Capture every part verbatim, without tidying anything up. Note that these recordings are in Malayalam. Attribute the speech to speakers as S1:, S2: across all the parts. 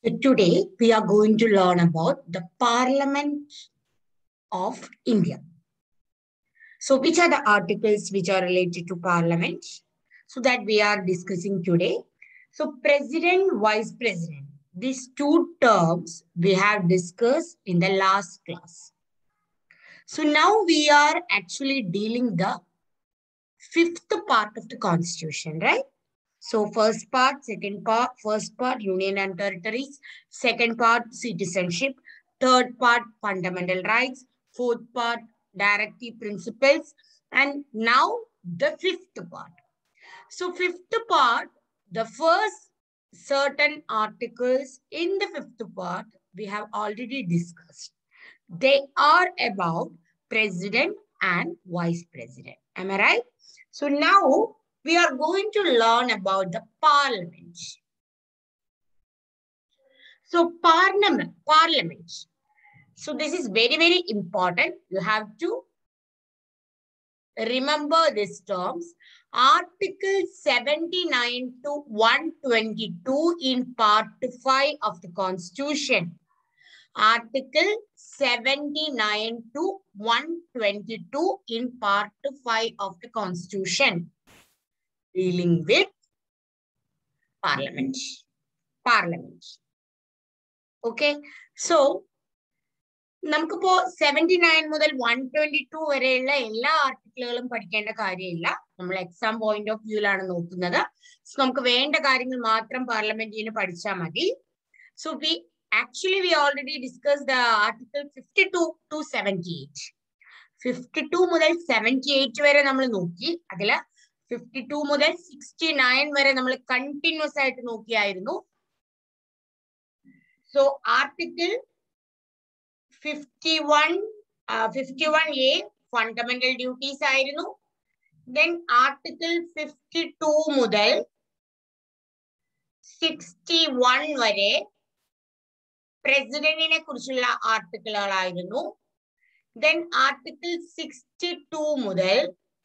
S1: So today we are going to learn about the Parliament of India. So which are the articles which are related to Parliament? So that we are discussing today. So President, Vice President, these two terms we have discussed in the last class. So now we are actually dealing the fifth part of the Constitution, right? So first part, second part, first part, Union and Territories, second part, citizenship, third part, fundamental rights, fourth part, directive principles, and now the fifth part. So fifth part, the first certain articles in the fifth part, we have already discussed. They are about president and vice president. Am I right? So now we are going to learn about the parliament. So parliament, parliament. So this is very, very important. You have to remember these terms. Article seventy-nine to one twenty-two in part five of the Constitution. Article seventy-nine to one twenty-two in part five of the Constitution, dealing with Parliament. Parliament. Okay. So, നമുക്കിപ്പോ സെവന്റി നയൻ മുതൽ വൺ ട്വന്റി ടു വരെയുള്ള എല്ലാ ആർട്ടിക്കിളുകളും പഠിക്കേണ്ട കാര്യമില്ല. നമ്മൾ എക്സാം പോയിന്റ് ഓഫ് വ്യൂലാണ് നോക്കുന്നത്. സോ നമുക്ക് വേണ്ട കാര്യങ്ങൾ മാത്രം പാർലമെന്റിന് പഠിച്ചാൽ മതി. So we Actually, we already discussed the article fifty-two to seventy-eight. fifty-two മുതൽ seventy-eight വരെ നമ്മൾ നോക്കി. അതില് fifty-two മുതൽ sixty-nine വരെ നമ്മൾ കണ്ടിന്യൂസ് ആയിട്ട് നോക്കിയായിരുന്നു. So, article fifty-one, uh, fifty-one A, fundamental duties ആയിരുന്നു. Then article fifty-two മുതൽ sixty-one വരെ പ്രസിഡന്റിനെ കുറിച്ചുള്ള ആർട്ടിക്കിളുകളായിരുന്നു. ദെൻ ആർട്ടിക്കിൾ സിക്സ്റ്റി ടു മുതൽ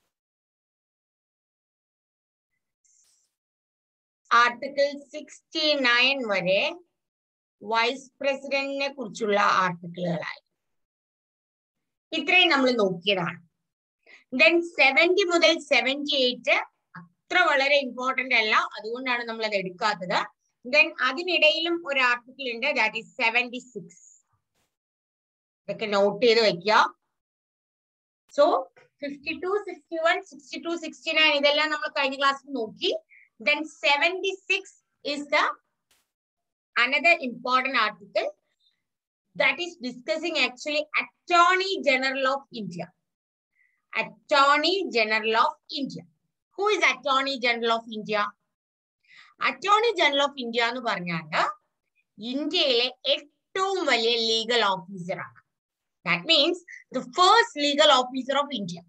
S1: ആർട്ടിക്കിൾ സിക്സ്റ്റി നയൻ വരെ വൈസ് പ്രസിഡന്റിനെ കുറിച്ചുള്ള ആർട്ടിക്കിളുകളായി. ഇത്രയും നമ്മൾ നോക്കിയതാണ്. ദെൻ സെവന്റി മുതൽ സെവന്റി എയ്റ്റ് അത്ര വളരെ ഇമ്പോർട്ടന്റ് അല്ല, അതുകൊണ്ടാണ് നമ്മൾ അത് എടുക്കാത്തത്. Then അതിനിടയിലും ഒരു ആർട്ടിക്കിൾ ഉണ്ട്, ദാറ്റ് ഈസ് സെവന്റി സിക്സ്. ഇതൊക്കെ നോട്ട് ചെയ്ത് വെക്കുക. So fifty two sixty one sixty two sixty nine ഇതെല്ലാം നമ്മൾ കഴിഞ്ഞ ക്ലാസ്സിൽ നോക്കി. Then seventy six is the another important article that is discussing actually Attorney General of India. Attorney General of India. Who is Attorney General of India? Attorney general of India എന്ന് പറഞ്ഞാല് ഇന്ത്യയിലെ ഏറ്റവും വലിയ ലീഗൽ ഓഫീസറാണ്. That means the first legal officer of India.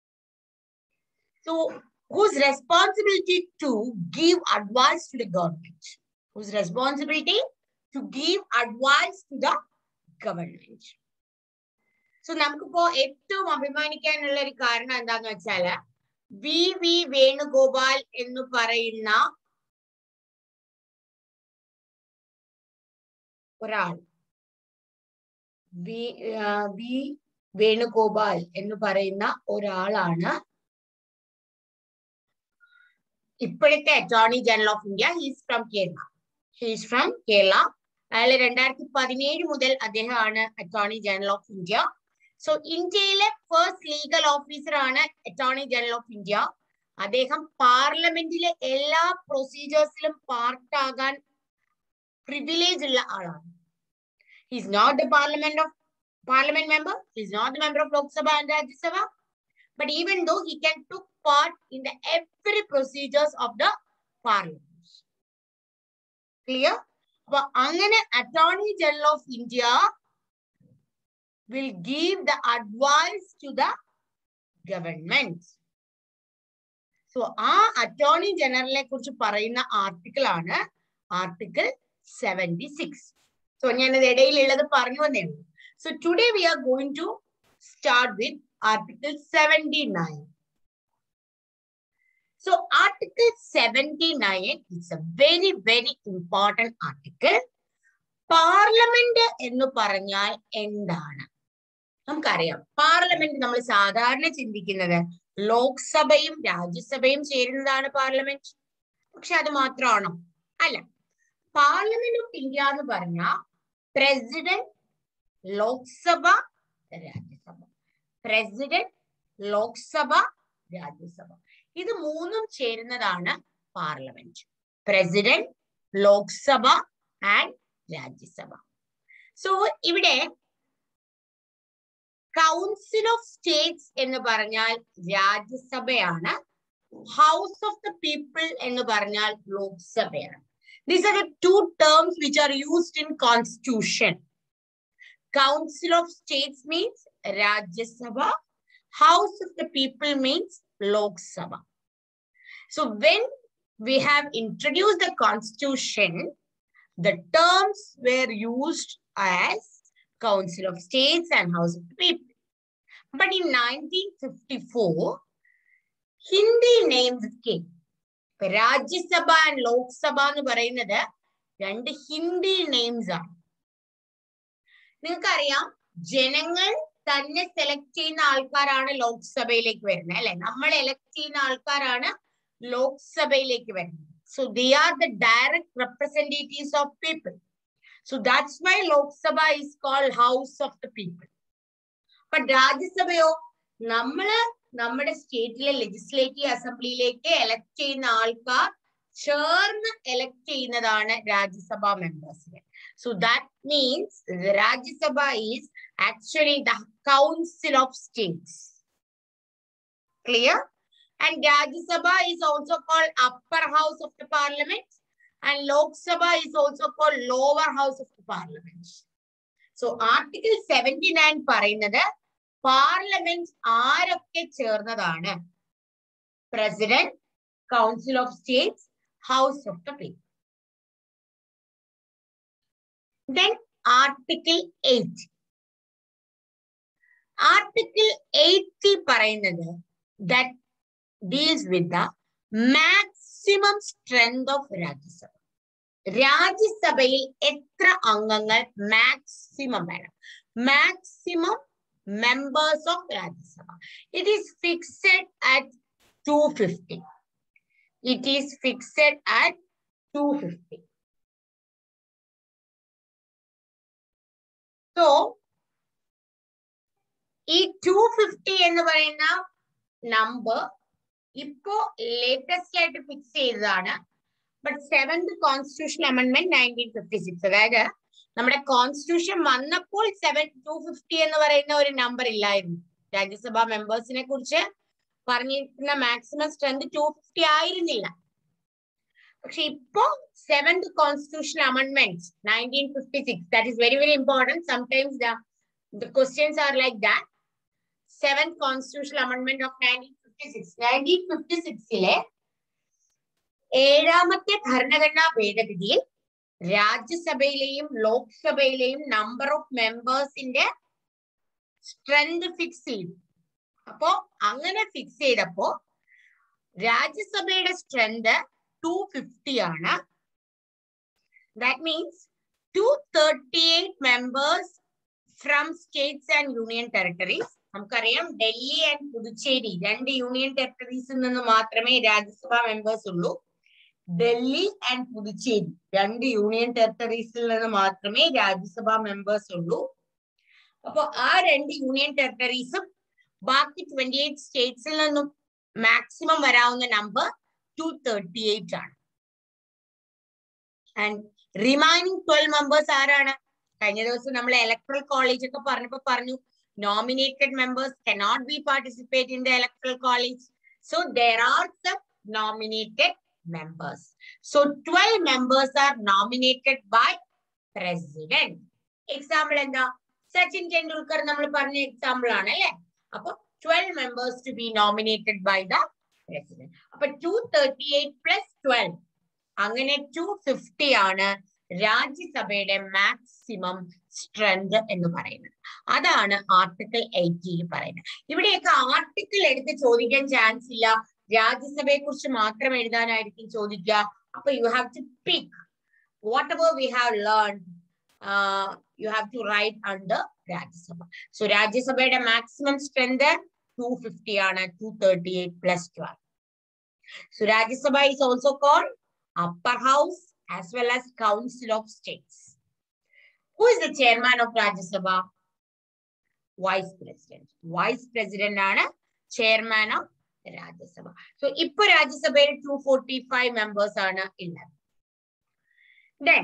S1: So whose responsibility to give advice to the government. Whose responsibility to give advice to the government. So നമുക്കിപ്പോ ഏറ്റവും അഭിമാനിക്കാനുള്ള ഒരു കാരണം എന്താന്ന് വെച്ചാല് വി വി വേണുഗോപാൽ എന്ന് പറയുന്ന ഒരാൾ, വി വി വേണുഗോപാൽ എന്ന് പറയുന്ന ഒരാളാണ് ഇപ്പോഴത്തെ attorney general of India. He's from Kerala. He's from Kerala. അയാൾ രണ്ടായിരത്തി പതിനേഴ് മുതൽ അദ്ദേഹമാണ് attorney general of India. So ഇന്ത്യയിലെ ഫസ്റ്റ് ലീഗൽ ഓഫീസർ ആണ് അറ്റോർണി ജനറൽ ഓഫ് ഇന്ത്യ. അദ്ദേഹം പാർലമെന്റിലെ എല്ലാ പ്രൊസീജിയേഴ്സിലും പാർട്ടാകാൻ privilege ഉള്ള ആളാണ്. He is not the parliament of parliament member. He is not the member of Lok Sabha and Rajya Sabha. But even though he can took part in the every procedures of the parliament. Clear? But അങ്ങനെ Attorney General of India will give the advice to the government. So ആ Attorney General കുറിച്ച് പറയുന്ന ആർട്ടിക്കിൾ ആണ് ആർട്ടിക്കിൾ seventy-six. So ഞാനത് ഇടയിലുള്ളത് പറഞ്ഞു വന്നേ ഉള്ളൂ. So today we are going to start with article seventy-nine. So article seventy-nine is a very very important article. Parliament എന്ന് പറഞ്ഞാൽ എന്താണ്? നമുക്കറിയാം, പാർലമെന്റ് നമ്മൾ സാധാരണ ചിന്തിക്കുന്നത് ലോക്സഭയും രാജ്യസഭയും ചേരുന്നതാണ് പാർലമെന്റ്. പക്ഷെ അത് മാത്രമാണോ? അല്ല. പാർലമെന്റ് ഓഫ് ഇന്ത്യ എന്ന് പറഞ്ഞാൽ പ്രസിഡന്റ്, ലോക്സഭ, രാജ്യസഭ. പ്രസിഡന്റ്, ലോക്സഭ, രാജ്യസഭ. ഇത് മൂന്നും ചേരുന്നതാണ് parliament. President, Lok Sabha and Rajya Sabha. So ഇവിടെ കൗൺസിൽ ഓഫ് സ്റ്റേറ്റ്സ് എന്ന് പറഞ്ഞാൽ രാജ്യസഭയാണ്. ഹൗസ് ഓഫ് ദ പീപ്പിൾ എന്ന് പറഞ്ഞാൽ ലോക്സഭയാണ്. These are the two terms which are used in Constitution. Council of States means Rajya Sabha. House of the People means Lok Sabha. So when we have introduced the Constitution, the terms were used as Council of States and House of the People. But in nineteen fifty-four, Hindi names came. Rajya Sabha and Lok Sabha എന്ന് പറയുന്നത് രണ്ട് ഹിന്ദി നെയിംസ് ആണ്. നിങ്ങൾക്കറിയാം, ജനങ്ങൾ തന്നെ സെലക്ട് ചെയ്യുന്ന ആൾക്കാരാണ് ലോക്സഭയിലേക്ക് വരുന്നത്, അല്ലെ? നമ്മൾ എലക്ട് ചെയ്യുന്ന ആൾക്കാരാണ് ലോക്സഭയിലേക്ക് വരുന്നത്. So they are the direct representatives of people. So that's why Lok Sabha is called house of the people. But രാജ്യസഭയോ നമ്മള് നമ്മുടെ സ്റ്റേറ്റിലെ ലെജിസ്ലേറ്റീവ് അസംബ്ലിയിലേക്ക് എലക്ട് ചെയ്യുന്ന ആൾക്കാർ ചേർന്ന് എലക്ട് ചെയ്യുന്നതാണ് രാജ്യസഭാ മെമ്പേഴ്സിനെ. So that means Rajya Sabha is actually the council of States. Clear? And Rajya Sabha is also called upper house of the parliament and Lok Sabha is also called lower house of the parliament. So article seventy nine പറയുന്നത് പാർലമെന്റ് ആരൊക്കെ ചേർന്നതാണ്? President, council of States, house of the people. Then Article eight. Article eighty പറയുന്നത് that deals with the maximum strength of Rajya Sabha. രാജ്യസഭയിൽ എത്ര അംഗങ്ങൾ മാക്സിമം വേണം? Maximum members of Rajya Sabha. It is fixed at two hundred fifty. It is fixed at two hundred fifty. So, ഈ two hundred fifty എന്ന് പറയുന്ന നമ്പർ ഇപ്പോ ലേറ്റസ്റ്റ് ആയിട്ട് ഫിക്സ് ചെയ്തതാണ്. But seventh constitution amendment nineteen fifty six, അതായത് നമ്മുടെ കോൺസ്റ്റിറ്റ്യൂഷൻ വന്നപ്പോൾ സെവൻ ടു ഫിഫ്റ്റി എന്ന് പറയുന്ന ഒരു നമ്പർ ഇല്ലായിരുന്നു. രാജ്യസഭാ മെമ്പേഴ്സിനെ കുറിച്ച് പറഞ്ഞിരിക്കുന്ന മാക്സിമം സ്ട്രെങ്ത് ടു ഫിഫ്റ്റി ആയിരുന്നില്ല. പക്ഷെ ഇപ്പോ seventh constitution amendment nineteen fifty six, that is very very important. Sometimes the questions are like that. Seventh constitution amendment of nineteen fifty six. Nineteen fifty സിക്സിലെ ഏഴാമത്തെ ഭരണഘടനാ ഭേദഗതിയിൽ രാജ്യസഭയിലെയും ലോക്സഭയിലെയും നമ്പർ ഓഫ് മെമ്പേഴ്സിന്റെ സ്ട്രെങ്ത് ഫിക്സ് ചെയ്തു. അപ്പോ അങ്ങനെ ഫിക്സ് ചെയ്തപ്പോ രാജ്യസഭയുടെ സ്ട്രെങ്ത് ടു ഫിഫ്റ്റി ആണ്. That means two thirty eight members from states and union territories. നമുക്കറിയാം, ഡൽഹി ആൻഡ് പുതുച്ചേരി രണ്ട് യൂണിയൻ ടെറിട്ടറീസിൽ നിന്ന് മാത്രമേ രാജ്യസഭാ മെമ്പേഴ്സ് ഉള്ളൂ. ഡൽഹി ആൻഡ് പുതുച്ചേരി രണ്ട് യൂണിയൻ ടെറിട്ടറീസിൽ നിന്ന് മാത്രമേ രാജ്യസഭാ മെമ്പേഴ്സ് ഉള്ളൂ. അപ്പൊ ആ രണ്ട് യൂണിയൻ ടെറിട്ടറീസും ബാക്കി ട്വന്റി എയ്റ്റ് സ്റ്റേറ്റ്സിൽ നിന്നും മാക്സിമം വരാവുന്ന നമ്പർ ടു തേർട്ടി എയ്റ്റ് ആണ്. ആൻഡ് റിമൈനിങ് ട്വൽവ് മെമ്പേഴ്സ് ആരാണ്? കഴിഞ്ഞ ദിവസം നമ്മൾ ഇലക്ട്രൽ കോളേജ് ഒക്കെ പറഞ്ഞപ്പോ പറഞ്ഞു, nominated members cannot be participate in the electoral college. So there are some nominated members. So twelve members are nominated by president. Example എന്താ? സച്ചിൻ ടെണ്ടുൽക്കർ നമ്മൾ പറഞ്ഞ എക്സാമ്പിൾ ആണ് അല്ലെ? അപ്പൊ twelve members to be nominated by the president. അപ്പൊ two thirty-eight plus twelve, അങ്ങനെ two fifty ആണ് രാജ്യസഭയുടെ മാക്സിമം സ്ട്രെങ്ത് എന്ന് പറയുന്നത്. അതാണ് ആർട്ടിക്കിൾ എയ്റ്റിയിൽ പറയുന്നത്. ഇവിടെയൊക്കെ ആർട്ടിക്കിൾ എടുത്ത് ചോദിക്കാൻ ചാൻസ് ഇല്ല. രാജ്യസഭയെ കുറിച്ച് മാത്രം എഴുതാനായിരിക്കും ചോദിക്കുക. അപ്പൊ you have to pick whatever we have learn uh, you have to write under Rajya Sabha. So Rajya Sabha maximum strength two fifty ആണ്, two thirty-eight plus twelve. So Rajya Sabha is also called upper house as well as council of states. Who is the chairman of Rajya Sabha? Vice president. Vice president ആണ് chairman of Rajya Sabha. So ഇപ്പോൾ Rajya Sabhയിൽ two forty-five members ആണ് ഉള്ളത്. Then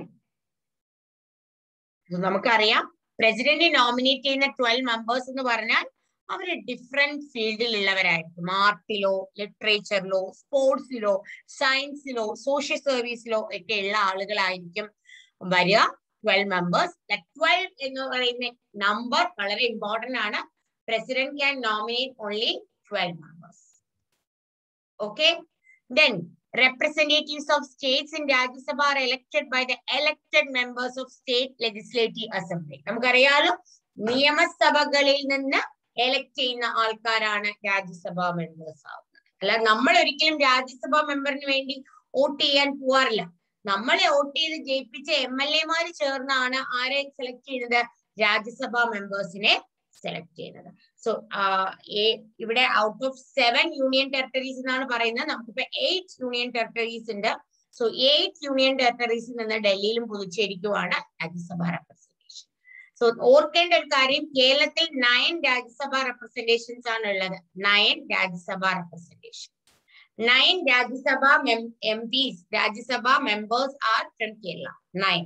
S1: നമുക്കറിയാം പ്രസിഡന്റ് നോമിനേറ്റ് ചെയ്യുന്ന ട്വൽവ് മെമ്പേഴ്സ് എന്ന് പറഞ്ഞാൽ അവര് ഡിഫറെന്റ് ഫീൽഡിൽ ഉള്ളവരായിരിക്കും. ആർട്ടിലോ, ലിറ്ററേച്ചറിലോ, സ്പോർട്സിലോ, സയൻസിലോ, സോഷ്യൽ സർവീസിലോ ഒക്കെ ഉള്ള ആളുകളായിരിക്കും വരിക. Twelve members. ട്വൽവ് എന്ന് പറയുന്ന നമ്പർ വളരെ ഇമ്പോർട്ടന്റ് ആണ്. President can nominate only twelve members. Okay. Then representatives of states in Rajya Sabha are elected by the elected members of state legislative assembly. നമുക്കറിയാലോ നിയമസഭകളിൽ നിന്ന് എലക്ട് ചെയ്യുന്ന ആൾക്കാരാണ് രാജ്യസഭ മെമ്പേഴ്സ് ആവുന്നത്. അല്ല നമ്മൾ ഒരിക്കലും രാജ്യസഭ മെമ്പറിന് വേണ്ടി വോട്ട് ചെയ്യാൻ പോവാറില്ല. നമ്മളെ വോട്ട് ചെയ്ത് ജയിപ്പിച്ച എം എൽ എമാര് ചേർന്നാണ് ആരെ സെലക്ട് ചെയ്യുന്നത്? രാജ്യസഭ മെമ്പേഴ്സിനെ സെലക്ട് ചെയ്യുന്നത്. സോ ഇവിടെ out of seven union territories എന്നാണ് പറയുന്നത്. നമുക്കിപ്പോ എയ്റ്റ് യൂണിയൻ ടെറിട്ടറീസ് ഉണ്ട്. സോ എയ്റ്റ് യൂണിയൻ ടെറിട്ടറീസിൽ നിന്ന് ഡൽഹിയിലും പുതുച്ചേരിക്കുമാണ് രാജ്യസഭ റെപ്രസെന്റേഷൻ. സോ ഓർക്കേണ്ട ഒരു കാര്യം, കേരളത്തിൽ നയൻ രാജ്യസഭ റെപ്രസെന്റേഷൻസ് ആണ് ഉള്ളത്. Nine Rajya Sabha representation. Nine Rajya Sabha MPs, Rajya Sabha members are from Kerala. Nine.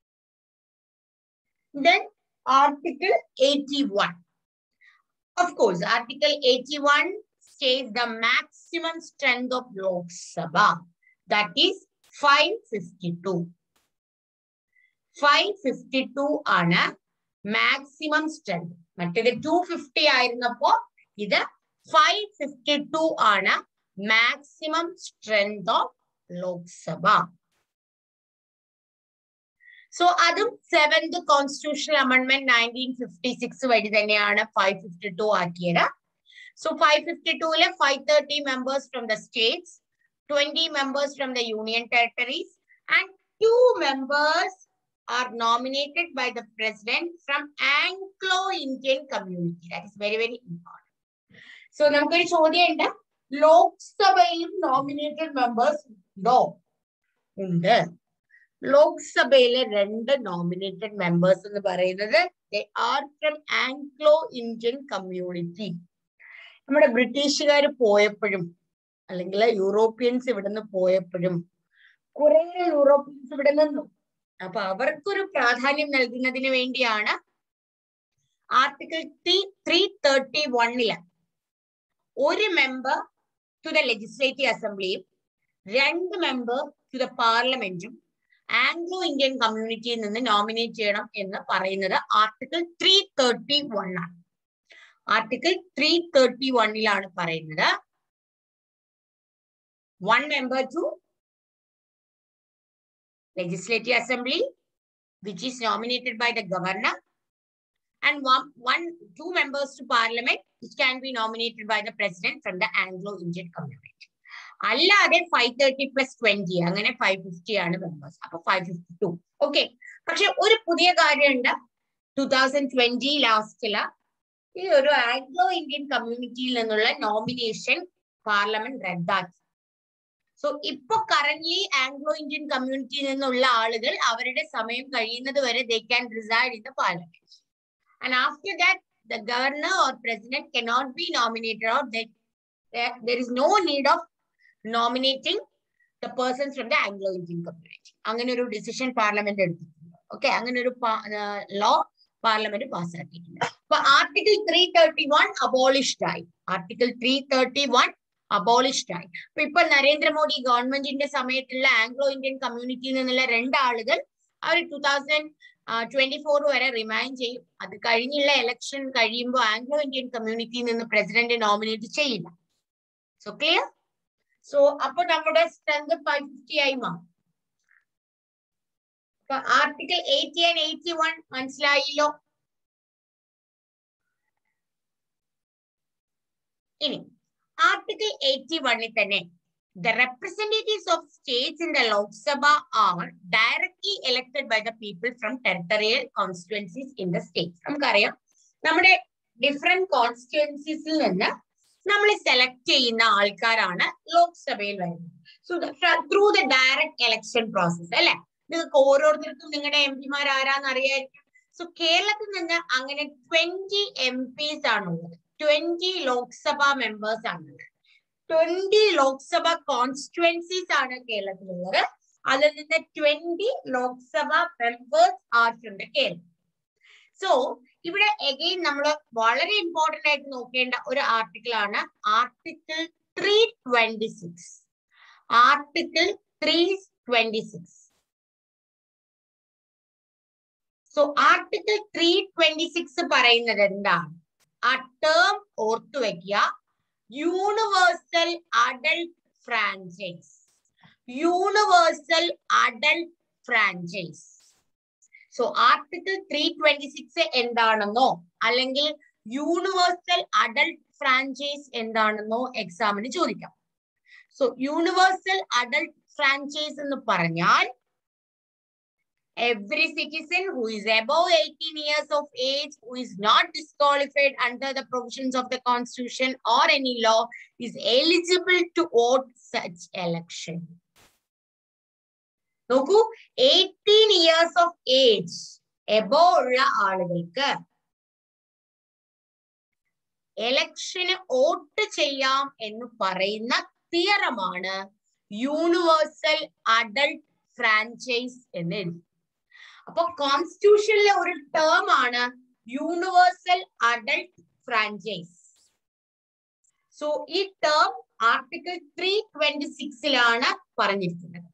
S1: Then Article eighty-one. Of course, Article eighty-one states the maximum strength of Lok Sabha, that is five fifty-two. five fifty-two ആണ് maximum strength. മറ്റേത് two fifty ആയിരുന്നപ്പോ ഇത് five fifty-two ആണ് maximum strength of Lok Sabha. So അതും seventh constitutional amendment nineteen fifty six വഴി തന്നെയാണ് ഫൈവ് ഫിഫ്റ്റി ടു ആക്കിയത്. സോ ഫൈവ് ഫിഫ്റ്റി ടൂല് five thirty members from the states, twenty members from the union territories and two members are nominated by the president from Anglo Indian community. That is very very important. So നമുക്കൊരു ചോദ്യം ഉണ്ട്, ലോക്സഭയിലും നോമിനേറ്റഡ് മെമ്പേഴ്സ് ഉണ്ടോ? ഉണ്ട്. ലോക്സഭയിലെ രണ്ട് നോമിനേറ്റഡ് മെമ്പേഴ്സ് എന്ന് പറയുന്നത് they are from Anglo Indian community. നമ്മുടെ ബ്രിട്ടീഷുകാർ പോയപ്പോഴും അല്ലെങ്കിൽ യൂറോപ്യൻസ് ഇവിടുന്ന് പോയപ്പോഴും കുറെ യൂറോപ്യൻസ് ഇവിടെ നിന്നു. അപ്പൊ അവർക്കൊരു പ്രാധാന്യം നൽകുന്നതിന് വേണ്ടിയാണ് ആർട്ടിക്കിൾ ത്രീ തേർട്ടി വണ്ണില് ഒരു മെമ്പർ ടു ദ ലെജിസ്ലേറ്റീവ് അസംബ്ലിയും രണ്ട് മെമ്പർ ടു ദ പാർലമെന്റും ആംഗ്ലോ ഇന്ത്യൻ കമ്മ്യൂണിറ്റിയിൽ നിന്ന് നോമിനേറ്റ് ചെയ്യണം എന്ന് പറയുന്നത് ആർട്ടിക്കിൾ ത്രീ തേർട്ടി വൺ ആണ്. ആർട്ടിക്കിൾ ത്രീ തേർട്ടി വണ്ണിലാണ് പറയുന്നത് one member to legislative assembly which is nominated by the governor and one, one two members to parliament which can be nominated by the president from the Anglo Indian community. അല്ലാതെ ഫൈവ് തേർട്ടി പ്ലസ് ട്വന്റി അങ്ങനെ ഫൈവ് ഫിഫ്റ്റി ആണ് മെമ്പേഴ്സ്. അപ്പൊ ഫൈവ് ഫിഫ്റ്റി ടു. ഓക്കെ. പക്ഷെ ഒരു പുതിയ കാര്യമുണ്ട്. ടൂ തൗസൻഡ് ട്വന്റി ലാസ്റ്റില് ഈ ഒരു ആംഗ്ലോ ഇന്ത്യൻ കമ്മ്യൂണിറ്റിയിൽ നിന്നുള്ള നോമിനേഷൻ പാർലമെന്റ് റദ്ദാക്കി. സോ ഇപ്പൊ കറന്റ്ലി ആംഗ്ലോ ഇന്ത്യൻ കമ്മ്യൂണിറ്റിയിൽ നിന്നുള്ള ആളുകൾ അവരുടെ സമയം കഴിയുന്നത് വരെ they can reside in the parliament. And after that, the governor or president cannot be nominated, or they, there, there is no need of nominating the persons from the Anglo-Indian community. അങ്ങനെ ഒരു ഡിസിഷൻ പാർലമെന്റ് എടുത്തിട്ടുണ്ട്. ഓക്കെ. അങ്ങനെ ഒരു ലോ പാർലമെന്റ് പാസ്സാക്കിയിട്ടുണ്ട്. അപ്പൊ article three thirty one abolished ആയി. Article three thirty one abolished ആയി. അപ്പൊ ഇപ്പൊ നരേന്ദ്രമോദി ഗവൺമെന്റിന്റെ സമയത്തുള്ള ആംഗ്ലോ ഇന്ത്യൻ കമ്മ്യൂണിറ്റിയിൽ നിന്നുള്ള രണ്ടാളുകൾ അവർ ടൂ തൗസൻഡ് ട്വന്റി ഫോർ വരെ റിമൈൻ ചെയ്യും. അത് കഴിഞ്ഞുള്ള ഇലക്ഷൻ കഴിയുമ്പോൾ ആംഗ്ലോ ഇന്ത്യൻ കമ്മ്യൂണിറ്റിയിൽ നിന്ന് പ്രസിഡന്റ് നോമിനേറ്റ് ചെയ്യില്ല. So clear? സോ അപ്പൊ നമ്മുടെ സ്ട്രെങ്ത് ഫൈവ് ഫിഫ്റ്റി ആയി മാറും. അപ്പൊ article eighty and eighty one മനസ്സിലായില്ലോ. ഇനി ആർട്ടിക്കിൾ എയ്റ്റി വണ്ണിൽ തന്നെ the representatives of states in the Lok Sabha are direct directly elected by the people from territorial constituencies in the states. നമുക്കറിയാം നമ്മുടെ ഡിഫറെന്റ് കോൺസ്റ്റിറ്റ്യുവൻസീസിൽ നിന്ന് നമ്മൾ സെലക്ട് ചെയ്യുന്ന ആൾക്കാരാണ് ലോക്സഭയിൽ വരുന്നത്. So through the direct election process അല്ലെ. നിങ്ങൾക്ക് ഓരോരുത്തർക്കും നിങ്ങളുടെ എം പിമാർ ആരാന്ന് അറിയായിരിക്കും. സോ കേരളത്തിൽ നിന്ന് അങ്ങനെ ട്വന്റി എം പിസ് ആണുള്ളത്, ട്വന്റി ലോക്സഭ മെമ്പേഴ്സ് ആണുള്ളത്, ട്വന്റി ലോക്സഭ കോൺസ്റ്റിറ്റ്യുവൻസീസ് ആണ് കേരളത്തിലുള്ളത്. അതിൽ നിന്ന് ട്വന്റി ലോക്സഭ മെമ്പേഴ്സ് ആയിട്ടുണ്ട് കേരളം. സോ ഇവിടെ അഗെയിൻ നമ്മൾ വളരെ ഇമ്പോർട്ടന്റ് ആയിട്ട് നോക്കേണ്ട ഒരു ആർട്ടിക്കിൾ ആണ് article three twenty six. Article three twenty six. So article three twenty six പറയുന്നത് എന്താണ്? ആ ടേം ഓർത്തു വെക്കുക, universal adult franchise. Universal adult franchise. So article three twenty six എന്താണെന്നോ അല്ലെങ്കിൽ യൂണിവേഴ്സൽ അഡൽട്ട് ഫ്രാഞ്ചൈസ് എന്താണെന്നോ എക്സാമിന് ചോദിക്കാം. സോ യൂണിവേഴ്സൽ അഡൽട്ട് ഫ്രാഞ്ചൈസ് എന്ന് പറഞ്ഞാൽ every citizen who is above eighteen years of age, who is not disqualified under the provisions of the constitution or any law, is eligible to vote such election. നോക്കൂ, eighteen years of age above ഉള്ള ആളുകൾക്ക് എലക്ഷന് വോട്ട് ചെയ്യാം എന്ന് പറയുന്ന തിയറമാണ് യൂണിവേഴ്സൽ അഡൽട്ട് ഫ്രാഞ്ചൈസ് എന്ന് എഴുതി. അപ്പൊ കോൺസ്റ്റിറ്റ്യൂഷനിലെ ഒരു ടേം ആണ് യൂണിവേഴ്സൽ അഡൽട്ട് ഫ്രാഞ്ചൈസ്. സോ ഈ ടേം ആർട്ടിക്കിൾ ത്രീ ട്വന്റി സിക്സിലാണ് പറഞ്ഞിരിക്കുന്നത്.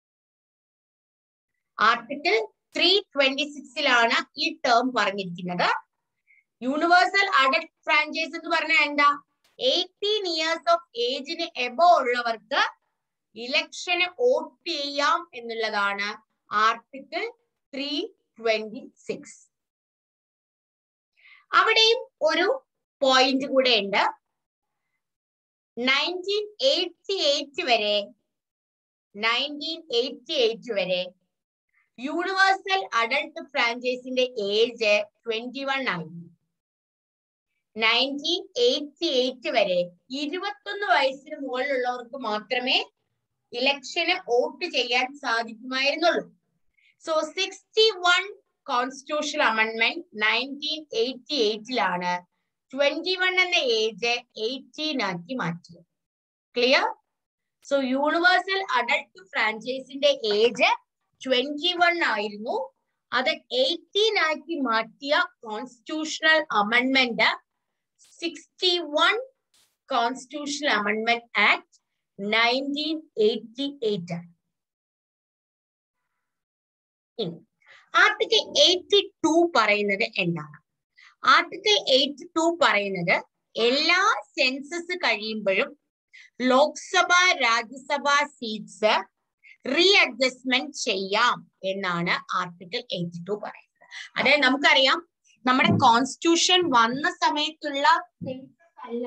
S1: ആർട്ടിക്കിൾ ത്രീ ട്വന്റി സിക്സിലാണ് ഈ ടേം പറഞ്ഞിരിക്കുന്നത്. യൂണിവേഴ്സൽ അഡൽട്ട് ഫ്രാഞ്ചൈസ് എന്ന് പറഞ്ഞാൽ എന്താ? എയ്റ്റീൻ ഇയേഴ്സ് ഓഫ് ഏജിന് എബോ ഉള്ളവർക്ക് ഇലക്ഷന് വോട്ട് ചെയ്യാം എന്നുള്ളതാണ് ആർട്ടിക്കിൾ ത്രീ ട്വന്റി സിക്സ്. അവിടെയും ഒരു പോയിന്റ് കൂടെ ഉണ്ട്. നയൻറ്റീൻ എയ്റ്റി എയ്റ്റ് വരെ നയൻറ്റീൻ എയ്റ്റി എയ്റ്റ് വരെ യൂണിവേഴ്സൽ അഡൽട്ട് ഫ്രാഞ്ചൈസിന്റെ ഏജ് ട്വന്റി വൺ ആയിരുന്നു. നയൻറ്റീൻ എയ്റ്റി എയ്റ്റ് വരെ ഇരുപത്തൊന്ന് വയസ്സിന് മുകളിലുള്ളവർക്ക് മാത്രമേ ഇലക്ഷന് വോട്ട് ചെയ്യാൻ സാധിക്കുമായിരുന്നുള്ളൂ. So sixty one constitutional amendment nineteen eighty എയ്റ്റിലാണ് ട്വന്റി വൺ എന്ന ഏജ് എയ്റ്റീൻ ആക്കി മാറ്റിയത്. ക്ലിയർ? സോ യൂണിവേഴ്സൽ അഡൽട്ട് ഫ്രാഞ്ചൈസിന്റെ ഏജ് ട്വന്റി വൺ ആയിരുന്നു. അത് എയ്റ്റീൻ ആക്കി മാറ്റിയ constitutional amendment sixty one constitutional amendment act nineteen eighty eight ആണ്. ആർട്ടിക്കിൾ എയ്റ്റി ടു പറയുന്നത് എന്താണ്? ആർട്ടിക്കിൾ എയ്റ്റി ടു പറയുന്നത് എല്ലാ സെൻസസ് കഴിയുമ്പോഴും Lok Sabha Rajya Sabha seats readjustment ചെയ്യാം എന്നാണ് ആർട്ടിക്കിൾ എയ്റ്റി ടു പറയുന്നത്. അതായത് നമുക്കറിയാം നമ്മുടെ കോൺസ്റ്റിറ്റ്യൂഷൻ വന്ന സമയത്തുള്ള സെൻസസ് അല്ല,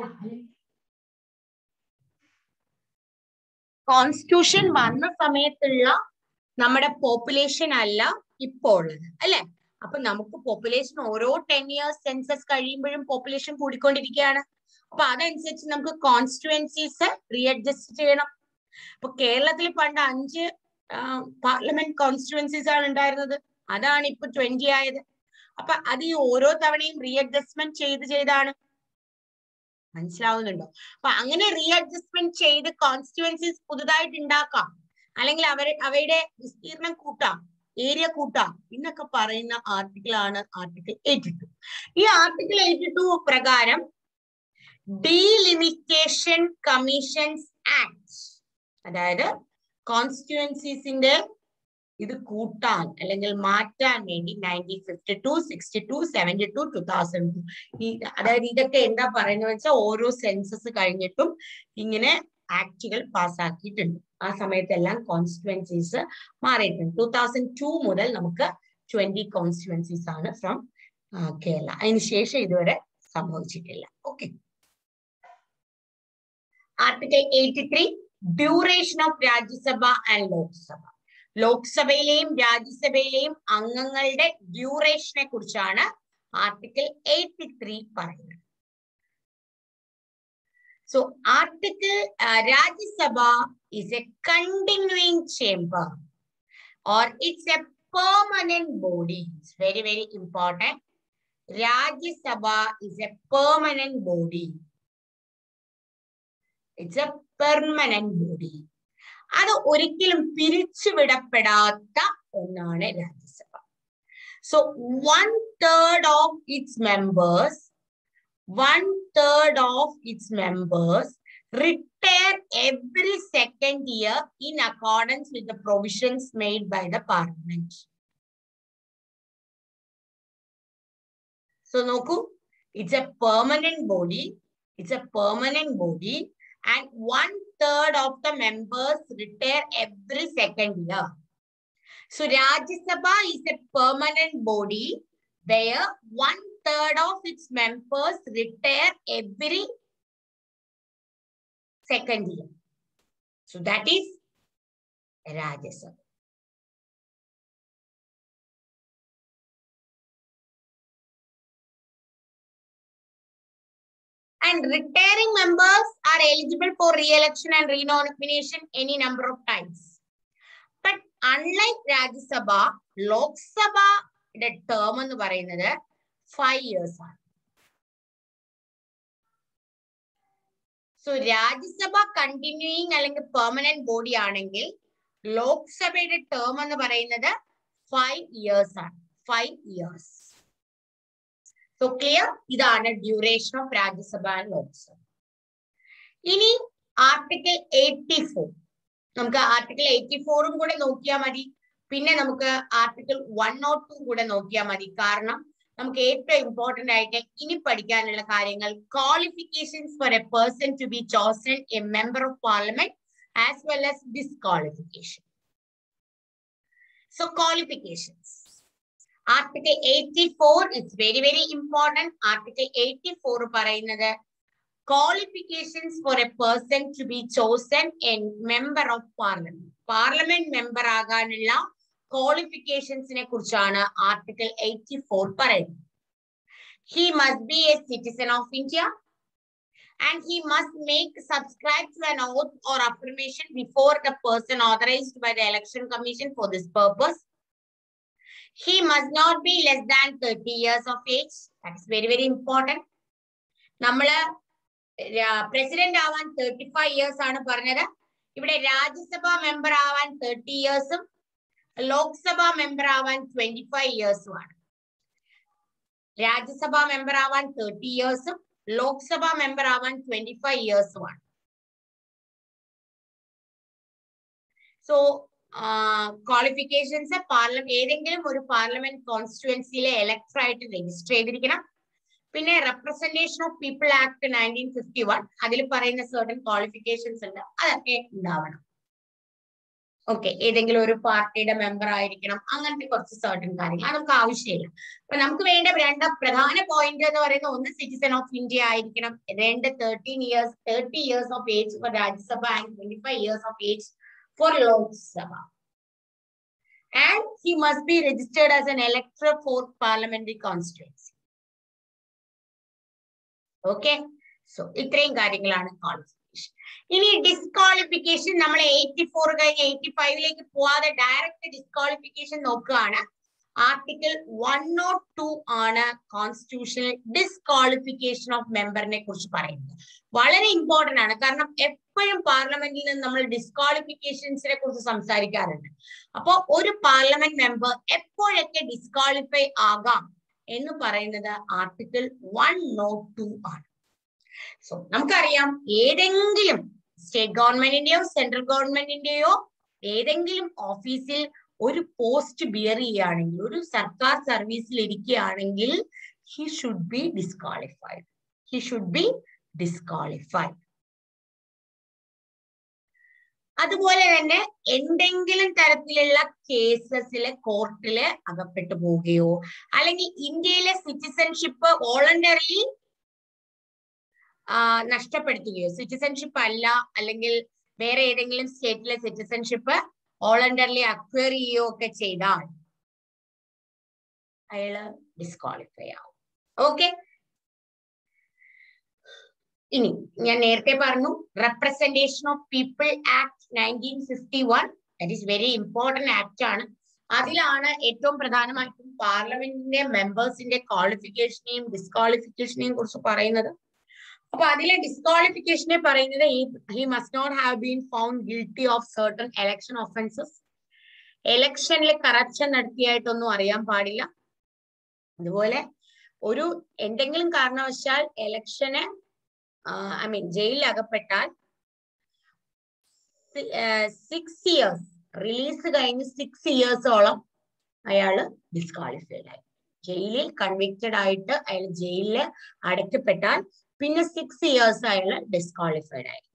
S1: കോൺസ്റ്റിറ്റ്യൂഷൻ വന്ന സമയത്തുള്ള നമ്മുടെ പോപ്പുലേഷൻ അല്ല ഇപ്പോൾ ഉള്ളത് അല്ലെ. അപ്പൊ നമുക്ക് പോപ്പുലേഷൻ ഓരോ ടെൻ ഇയേഴ്സ് സെൻസസ് കഴിയുമ്പോഴും പോപ്പുലേഷൻ കൂടിക്കൊണ്ടിരിക്കുകയാണ്. അപ്പൊ അതനുസരിച്ച് നമുക്ക് കോൺസ്റ്റിറ്റ്യുവൻസീസ് റീഅഡ്ജസ്റ്റ് ചെയ്യണം. അപ്പൊ കേരളത്തിൽ പണ്ട് അഞ്ച് പാർലമെന്റ് കോൺസ്റ്റിറ്റ്യുവൻസീസ് ആണ് ഉണ്ടായിരുന്നത്, അതാണ് ഇപ്പൊ ട്വന്റി ആയത്. അപ്പൊ അത് ഈ ഓരോ തവണയും റീഅഡ്ജസ്റ്റ്മെന്റ് ചെയ്ത് ചെയ്താണ്. മനസ്സിലാവുന്നുണ്ടോ? അപ്പൊ അങ്ങനെ റീഅഡ്ജസ്റ്റ്മെന്റ് ചെയ്ത് കോൺസ്റ്റിറ്റ്യുവൻസീസ് പുതുതായിട്ട് ഉണ്ടാക്കാം, അല്ലെങ്കിൽ അവർ അവയുടെ വിസ്തീർണം കൂട്ടാം, ഏരിയ കൂട്ടാം എന്നൊക്കെ പറയുന്ന ആർട്ടിക്കിൾ ആണ് ആർട്ടിക്കിൾ എയ്റ്റി ടു. ഈ ആർട്ടിക്കിൾ എയ്റ്റി ടു പ്രകാരം ഡീലിമിറ്റേഷൻ കമ്മീഷൻസ് ആക്ട്, അതായത് കോൺസ്റ്റിറ്റ്യുവൻസീസിന്റെ ഇത് കൂട്ടാൻ അല്ലെങ്കിൽ മാറ്റാൻ വേണ്ടി nineteen fifty two sixty two seventy two two thousand two ഈ അതായത് ഇതൊക്കെ എന്താ പറയുന്നത് വെച്ചാൽ ഓരോ സെൻസസ് കഴിഞ്ഞിട്ടും ഇങ്ങനെ ആക്ടുകൾ പാസ്സാക്കിയിട്ടുണ്ട്. ആ സമയത്തെല്ലാം കോൺസ്റ്റിറ്റ്യുവൻസീസ് മാറിയിട്ടുണ്ട്. ടൂ തൗസൻഡ് ടു മുതൽ നമുക്ക് ട്വന്റി കോൺസ്റ്റിറ്റ്യുവൻസീസ് ആണ് ഫ്രം കേരള. അതിനുശേഷം ഇതുവരെ സംഭവിച്ചിട്ടില്ല. Okay. Article eighty three duration of Rajya Sabha and Lok Sabha. ലോക്സഭയിലെയും രാജ്യസഭയിലെയും അംഗങ്ങളുടെ ഡ്യൂറേഷനെ കുറിച്ചാണ് ആർട്ടിക്കിൾ എയ്റ്റി ത്രീ പറയുന്നത്. So article uh, Rajya Sabha is a continuing chamber or it's a permanent body. It's very very important. Rajya Sabha is a permanent body. It's a permanent body. അത് ഒരിക്കലും പിരിച്ചുവിടപ്പെടാത്ത ഒന്നാണ് Rajya Sabha. So one third of its members One third of its members retire every second year in accordance with the provisions made by the parliament. So, Noku, it's a permanent body. It's a permanent body, and one third of the members retire every second year. So, Rajya Sabha is a permanent body where one third of its members retire every second year. So that is Rajya Sabha. And retiring members are eligible for re-election and re-nomination any number of times. But unlike Rajya Sabha, Lok Sabha the term എന്ന് പറയുന്നത് five years ആണ്. So രാജ്യസഭ കണ്ടിന്യൂയിങ് അല്ലെങ്കിൽ പെർമനന്റ് ബോഡി ആണെങ്കിൽ ലോക്സഭയുടെ ടേം എന്ന് പറയുന്നത് ഫൈവ് ഇയേഴ്സ് ആണ്. Five years. So clear? ഇതാണ് duration of Rajya Sabha and Lok Sabha. ഇനി ആർട്ടിക്കിൾ എയ്റ്റി ഫോർ, നമുക്ക് ആർട്ടിക്കിൾ എയ്റ്റി ഫോറും കൂടെ നോക്കിയാൽ മതി. പിന്നെ നമുക്ക് ആർട്ടിക്കിൾ വൺ നോട്ട് ടു കൂടെ നോക്കിയാൽ മതി. കാരണം നമുക്ക് ഏറ്റവും ഇമ്പോർട്ടന്റ് ആയിട്ട് ഇനി പഠിക്കാനുള്ള കാര്യങ്ങൾ qualifications for a person to be chosen a member of parliament as well as disqualification. So qualifications article eighty four it's very very important. Article eighty four പറയുന്നത് qualifications for a person to be chosen a member of parliament. Parliament member ആകാനുള്ള ക്വാളിഫിക്കേഷൻസിനെ കുറിച്ചാണ് ആർട്ടിക്കിൾ എയ്റ്റി ഫോർ പറയുന്നത്. He must be a citizen of India and he must make subscribe to an oath or affirmation before the person authorized by the Election Commission for this purpose. He must not be less than thirty years of age. That is very very important. നമ്മള് പ്രസിഡന്റ് ആവാൻ തേർട്ടി ഫൈവ് ഇയേഴ്സ് ആണ് പറഞ്ഞത്. ഇവിടെ രാജ്യസഭ മെമ്പർ ആവാൻ തേർട്ടി ഇയേഴ്സും ലോക്സഭ മെമ്പർ ആവാൻ ട്വന്റി ഫൈവ് ഇയേഴ്സുമാണ്. രാജ്യസഭ മെമ്പർ ആവാൻ തേർട്ടി ഇയേഴ്സും ലോക്സഭ മെമ്പർ ആവാൻ ട്വന്റി ഫൈവ് ഇയേഴ്സുമാണ്. സോ ക്വാളിഫിക്കേഷൻസ് പാർലമെന്റ് ഏതെങ്കിലും ഒരു പാർലമെന്റ് കോൺസ്റ്റിറ്റ്യുവൻസിയിലെ എലക്ടർ ആയിട്ട് രജിസ്റ്റർ ചെയ്തിരിക്കണം. പിന്നെ representation of people act nineteen fifty one അതിൽ പറയുന്ന സർട്ടൻ ക്വാളിഫിക്കേഷൻസ് ഉണ്ട്, അതൊക്കെ ഉണ്ടാവണം. ഓക്കെ, ഏതെങ്കിലും ഒരു പാർട്ടിയുടെ മെമ്പർ ആയിരിക്കണം, അങ്ങനത്തെ കുറച്ച് സർട്ടൻ കാര്യങ്ങൾ നമുക്ക് ആവശ്യമില്ല. അപ്പൊ നമുക്ക് വേണ്ട രണ്ട് പ്രധാന പോയിന്റ് എന്ന് പറയുന്നത് ഒന്ന് സിറ്റിസൺ ഓഫ് ഇന്ത്യ ആയിരിക്കണം, രണ്ട് thirteen years thirty years of age for Rajya Sabha and twenty five years of age for Lok Sabha, and he must be registered as an elector for parliamentary constituency. Okay, so ഇത്രയും കാര്യങ്ങളാണ് ക്വാളിഫിക്കേഷൻ. ഇനി ഡിസ്ക്വാളിഫിക്കേഷൻ നമ്മൾ എയ്റ്റി ഫോർ കഴിഞ്ഞ് എയ്റ്റി ഫൈവിലേക്ക് പോവാതെ ഡയറക്റ്റ് ഡിസ്ക്വാളിഫിക്കേഷൻ നോക്കുകയാണ്. ആർട്ടിക്കിൾ വൺ നോട്ട് ടു ആണ് കോൺസ്റ്റിറ്റ്യൂഷണൽ ഡിസ്ക്വാളിഫിക്കേഷൻ ഓഫ് മെമ്പറിനെ കുറിച്ച് പറയുന്നത്. വളരെ ഇമ്പോർട്ടന്റ് ആണ്, കാരണം എപ്പോഴും പാർലമെന്റിൽ നിന്ന് നമ്മൾ ഡിസ്ക്വാളിഫിക്കേഷൻസിനെ കുറിച്ച് സംസാരിക്കാറുണ്ട്. അപ്പോ ഒരു പാർലമെന്റ് മെമ്പർ എപ്പോഴൊക്കെ ഡിസ്ക്വാളിഫൈ ആകാം എന്ന് പറയുന്നത് ആർട്ടിക്കിൾ വൺ നോട്ട് ടു ആണ്. സോ നമുക്കറിയാം, ഏതെങ്കിലും സ്റ്റേറ്റ് ഗവൺമെന്റിന്റെയോ സെൻട്രൽ ഗവൺമെന്റിന്റെയോ ഏതെങ്കിലും ഓഫീസിൽ ഒരു പോസ്റ്റ് ബിയർ ചെയ്യുകയാണെങ്കിൽ, ഒരു സർക്കാർ സർവീസിൽ ഇരിക്കുകയാണെങ്കിൽ he should be disqualified. He should be disqualified. അതുപോലെ തന്നെ എന്തെങ്കിലും തരത്തിലുള്ള കേസസിലെ കോർട്ടില് അകപ്പെട്ടു പോവുകയോ അല്ലെങ്കിൽ ഇന്ത്യയിലെ സിറ്റിസൺഷിപ്പ് വോളണ്ടറിലി നഷ്ടപ്പെടുത്തുകയോ, സിറ്റിസൺഷിപ്പ് അല്ല അല്ലെങ്കിൽ വേറെ ഏതെങ്കിലും സ്റ്റേറ്റിലെ സിറ്റിസൺഷിപ്പ് വോളണ്ടറിലി അക്വയർ ചെയ്യുകയോ ഒക്കെ ചെയ്താൽ അയാള് ഡിസ്ക്വാളിഫൈ ആവും. ഓക്കെ, ഇനി ഞാൻ നേരത്തെ പറഞ്ഞു representation of people act nineteen fifty one, that is very important act ആണ്. അതിലാണ് ഏറ്റവും പ്രധാനമായിട്ടും പാർലമെന്റിന്റെ മെമ്പേഴ്സിന്റെ ക്വാളിഫിക്കേഷനെയും ഡിസ്ക്വാളിഫിക്കേഷനെയും കുറിച്ച് പറയുന്നത്. അപ്പൊ അതിലെ ഡിസ്ക്വാളിഫിക്കേഷനെ പറയുന്നത് he must not have been found guilty of certain election offences. എലക്ഷനിൽ കറപ്ഷൻ നടത്തിയായിട്ടൊന്നും അറിയാൻ പാടില്ല. അതുപോലെ ഒരു എന്തെങ്കിലും കാരണവശാൽ എലക്ഷന് ഐ മീൻ ജയിലിൽ അകപ്പെട്ടാൽ സിക്സ് ഇയേഴ്സ് റിലീസ് കഴിഞ്ഞ് സിക്സ് ഇയേഴ്സോളം അയാള് ഡിസ്ക്വാളിഫൈഡ് ആയി. ജയിലിൽ കൺവിക്റ്റഡ് ആയിട്ട് അയാൾ ജയിലില് അടയ്ക്കപ്പെട്ടാൽ പിന്നെ സിക്സ് ഇയേഴ്സ് അയാൾ ഡിസ്ക്വാളിഫൈഡ് ആയി.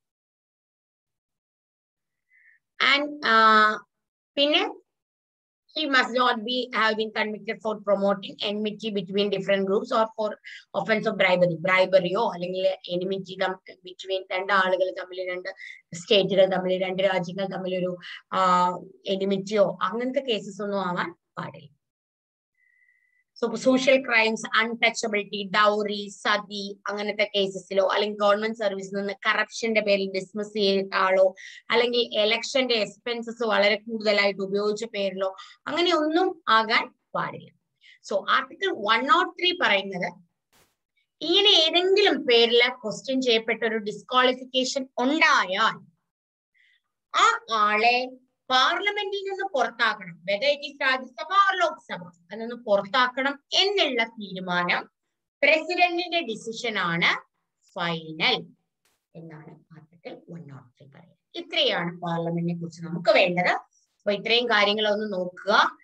S1: ആൻഡ് പിന്നെ he must not be have been convicted for promoting enmity between different groups or for offense of bribery. briberyയോ അല്ലെങ്കിൽ enmity between രണ്ട് ആളുകൾ തമ്മിൽ, രണ്ട് സ്റ്റേറ്റുകൾ തമ്മിൽ, രണ്ട് രാജ്യങ്ങൾ തമ്മിൽ ഒരു എനിമിറ്റിയോ അങ്ങനത്തെ കേസസ് ഒന്നും ആവാൻ പാടില്ല. So social crimes, untouchability, dowry, sati അങ്ങനത്തെ കേസസിലോ അല്ലെങ്കിൽ ഗവൺമെന്റ് സർവീസിൽ നിന്ന് കറപ്ഷന്റെ പേരിൽ ഡിസ്മിസ് ചെയ്ത ആളോ അല്ലെങ്കിൽ എലക്ഷന്റെ എക്സ്പെൻസസ് വളരെ കൂടുതലായിട്ട് ഉപയോഗിച്ച പേരിലോ അങ്ങനെ ഒന്നും ആകാൻ പാടില്ല. So article one nought three പറയുന്നത് ഇങ്ങനെ ഏതെങ്കിലും പേരിൽ ക്വസ്റ്റ്യൻ ചെയ്യപ്പെട്ട ഒരു ഡിസ്ക്വാളിഫിക്കേഷൻ ഉണ്ടായാൽ ആ ആളെ പാർലമെന്റിൽ നിന്ന് പുറത്താക്കണം, whether it is Rajya Sabha or Lok Sabha, അതിൽ പുറത്താക്കണം എന്നുള്ള തീരുമാനം പ്രസിഡന്റിന്റെ ഡിസിഷൻ ആണ് ഫൈനൽ എന്നാണ് ആർട്ടിക്കിൾ വൺ നോട്ട് ത്രീ പറയുന്നത്. ഇത്രയാണ് പാർലമെന്റിനെ കുറിച്ച് നമുക്ക് വേണ്ടത്. അപ്പൊ ഇത്രയും കാര്യങ്ങളൊന്ന് നോക്കുക.